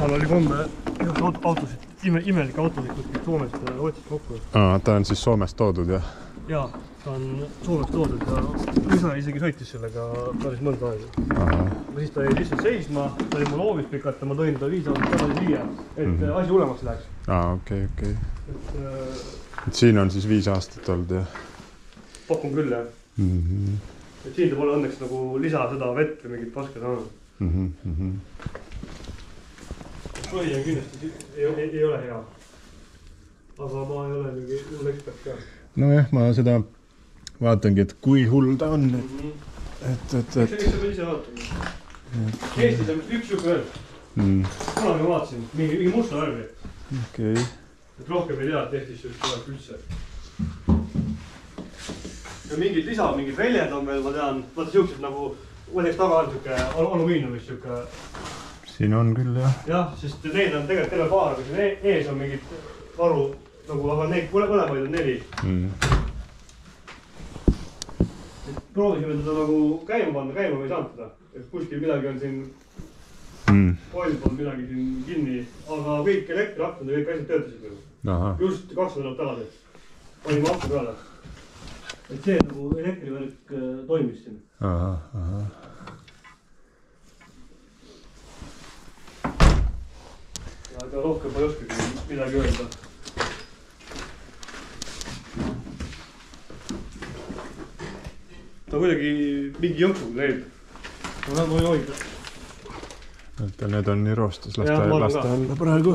Isal oli komme autosid, imelik autosid kuskilt Soomest otsist kokku. Ta on siis Soomest toodud, jah? Jaa, ta on Soomest toodud ja isa isegi sõitis sellega päris mõnda aega. Siis ta jäi lihtsalt seisma, ta oli mul hoovis pikalt ja ma tõin ta 5 aastat tagasi siia, et asi hullemaks läheks. Okei. Siin on siis 5 aastat olnud, jah? Pakun küll, jah. Et siin ta pole õnneks nagu lisa seda vett või mingit paska saanud. Põhi on kindlasti ei ole hea. Aga ma ei ole mingi hull ekspert ka. Nojah, ma seda vaatangi, et kui hull ta on. Eks sa pead ise vaatama. Eestis on üks juhku veel. Kunagi ma vaatasin, mingi musta värvi. Okei. Et rohkem ei tea, et Eestis just tuleb üldse. Ja mingid lisa, mingid väljed on veel, ma tean, vaata siuksed nagu, ma teeks taga on siuke alumiiniumist siuke. Siin on küll, jah. Jah, sest need on tegelikult terve paar, aga siin ees on mingid varu, nagu, aga neid mõlemaid on 4. Proovisime teda nagu käima panna, käima me ei saanud teda. Et kuskil midagi on siin, pool midagi siin kinni, aga kõik elektriaktid ja kõik asjad töötasid meil. Just 2 nädalat tagasi. Panime akna peale. Et see nagu elektrivärk toimis siin. Aga rohkem ma ei oskagi midagi öelda. Ta kuidagi mingi jõnksuga käib. No nagu ei hoida. Need on nii roostes, lasta alla praegu.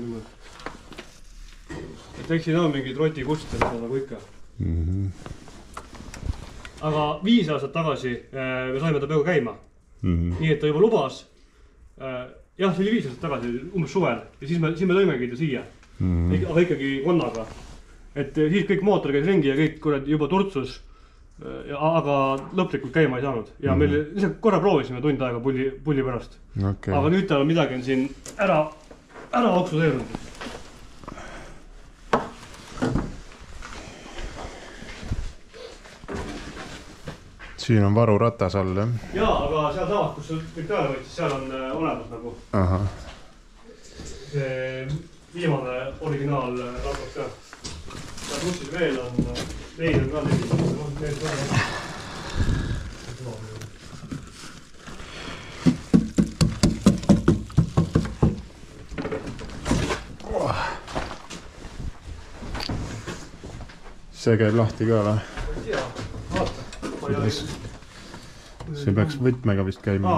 Et eks siin on mingid rotikuste nagu ikka. Aga 5 aastat tagasi me saime ta peaaegu käima. Nii et ta juba lubas. Jah, see oli 5 aastat tagasi, umbes suvel. Ja siis me lõimegi ta siia. Aga ikkagi konnaga. Et siis kõik mootor käis ringi ja kõik juba turtsus. Aga lõplikult käima ei saanud. Ja meil lihtsalt korra proovisime tund aega pulli pärast. Aga nüüd tal midagi on siin ära oksudeerunud. Siin on varu ratas all, jah? Jaa, aga seal samad, kus kõik peale võttis, seal on olemas nagu. See viimane originaal ratas ka. Ja plussis veel on, neid on ka need see käib lahti ka, või? Jaa, vaata. See peaks võtmega vist käima.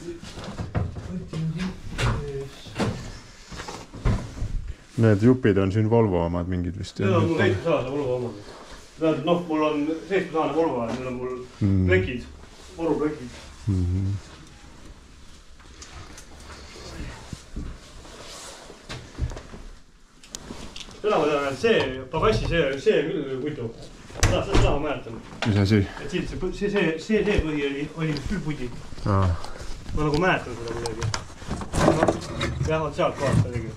Need jupid on siin Volvo omad mingid vist. Need on mul 7 saada Volvo omad. Tähendab, noh, mul on 7 saada Volvo ja need on mul plekid, voruplekid. Seda ma tean, et see pagassi, see on küll puidu. Seda ma mäletan. Mis asi? See põhi oli küll pudi. Ma nagu mäletan seda kuidagi. Vähemalt sealt kohast oligi.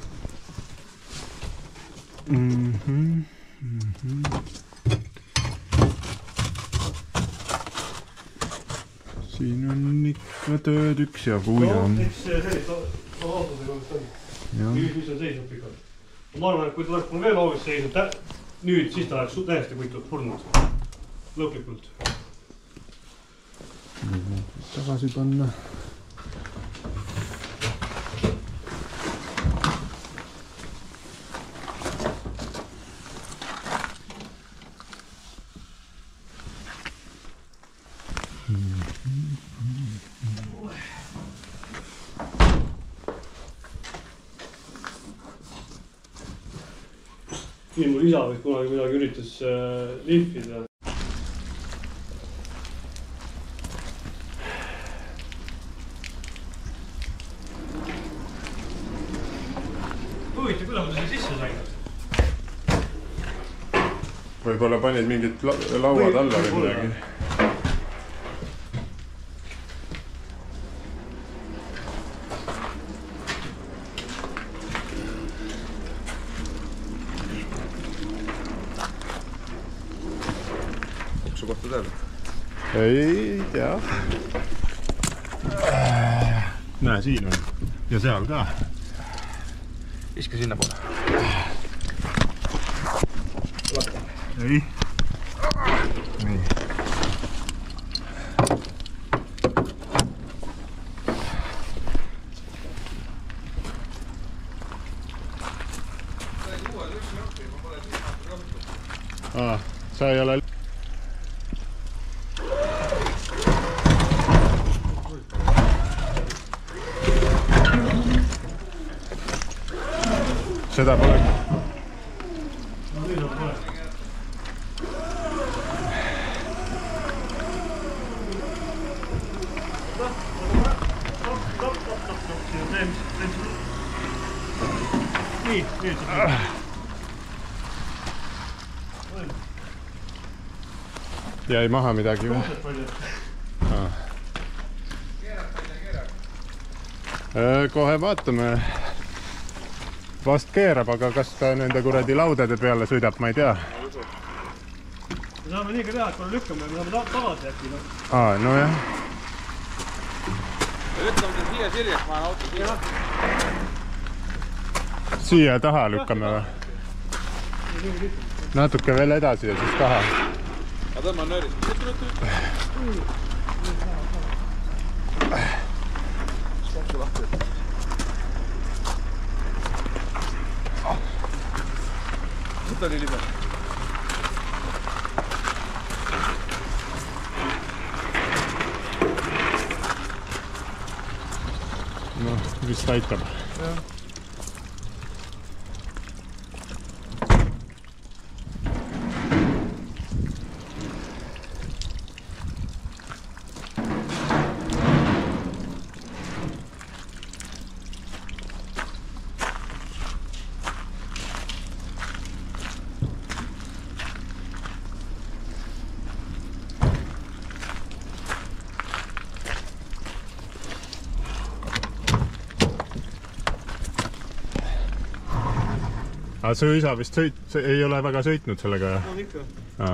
Siin on ikka tööd üksjagu ja... Eks sellist autodega vist on. Mis on seisnud pikalt. Ma arvan, et kui ta oleks mul veel hoovis seisnud nüüd, siis ta oleks täiesti puitud surnud. Lõplikult. Tagasi panna. Siin mul isa vist kunagi midagi üritas lihvida. Huvitav, kuidas ma selle sisse sain? Võib-olla panid mingid lauad alla või midagi. Kohta tead? Ei tea. Näe, siin on. Ja seal ka. Viska sinna poole. Ei. Nii. Sa ei ole... Seda pole. No nüüd on pole. Nii, nüüd saab. Jäi maha midagi või? Kohe vaatame. Vast keerab, aga kas ta nende kuradi laudade peale sõidab, ma ei tea. Me saame nii ka teha, et kui lükkame, me saame tagasi äkki. No jah. Lükkame siia sirjaks, ma olen auto siia. Siia taha lükkame või? Natuke veel edasi ja siis taha. Ma tõmban nöörist. Kokku lahti. Seda oli libe. No, vist aitab. Jah. Aga su isa vist ei ole väga sõitnud sellega? On ikka.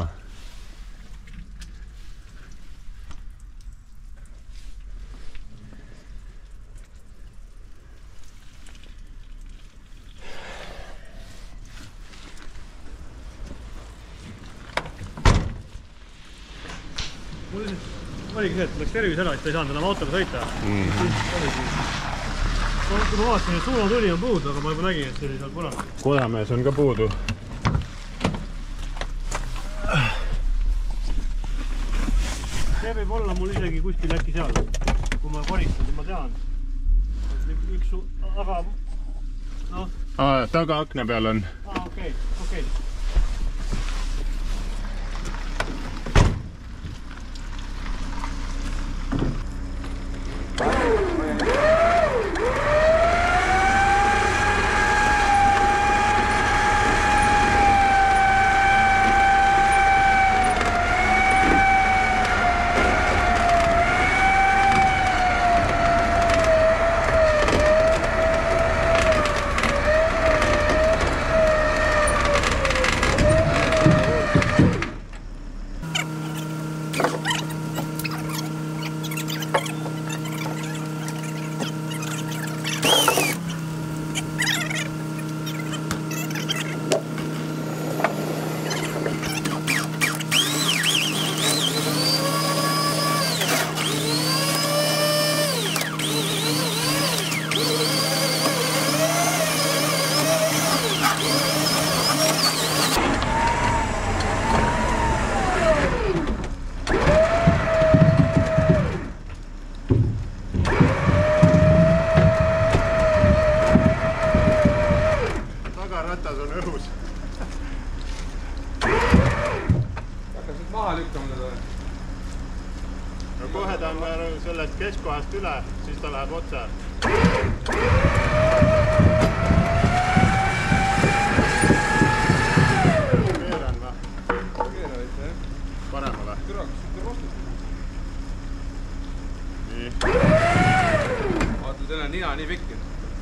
Mul oligi see, et läks tervis ära, et ta ei saanud enam autoga sõita. Kui ma vaatasin, et suunatuli on puudu, aga ma juba nägin, et see oli seal punane. Kodamees on ka puudu. See võib olla mul isegi kuskil äkki seal. Kui ma koristan, siis ma tean. Üks aga... No. Taga akna peal on. Okei. Kohe ta on sellest keskkohast üle, siis ta läheb otse. Keeran või? Keeran ikka, jah. Paremale. Türaks, mitte vastus. Nii. Vaata, teil on nina nii pikk.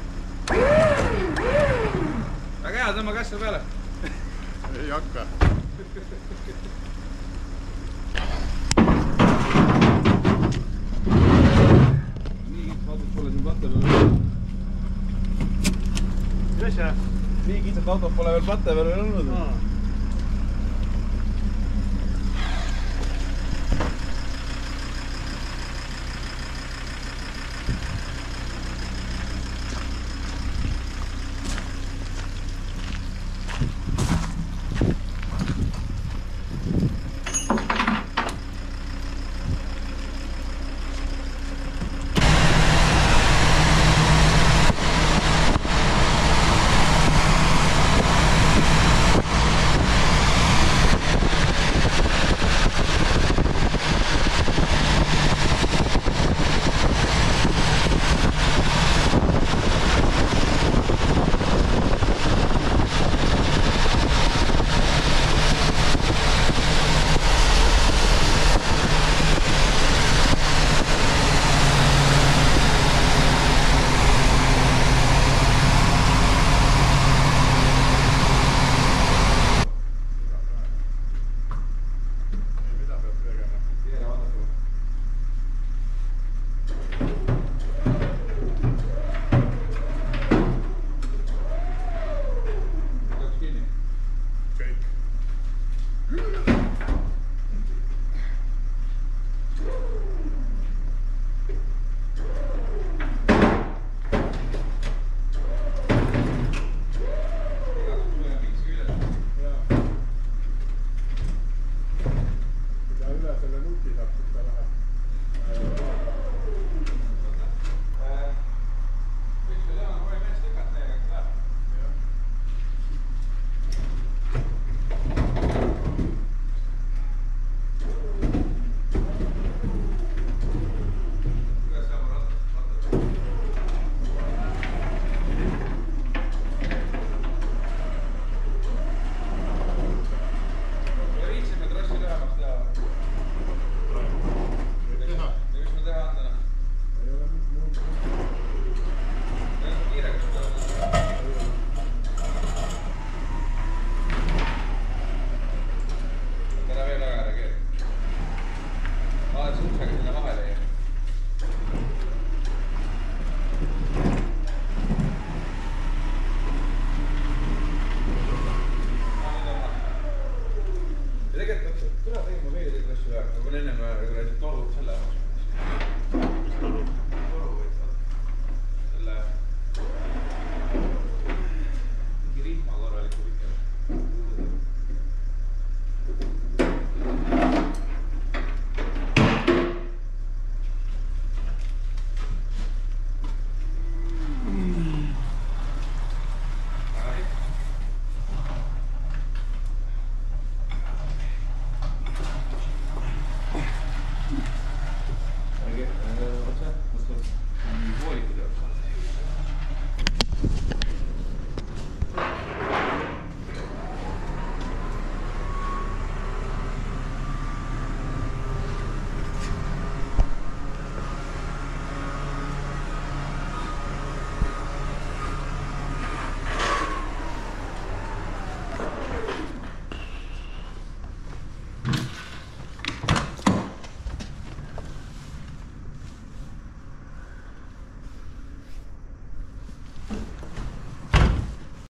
Väga hea, tõmba kässe peale. Ei hakka. asja. nii kitsat autot pole veel patte peal veel olnud.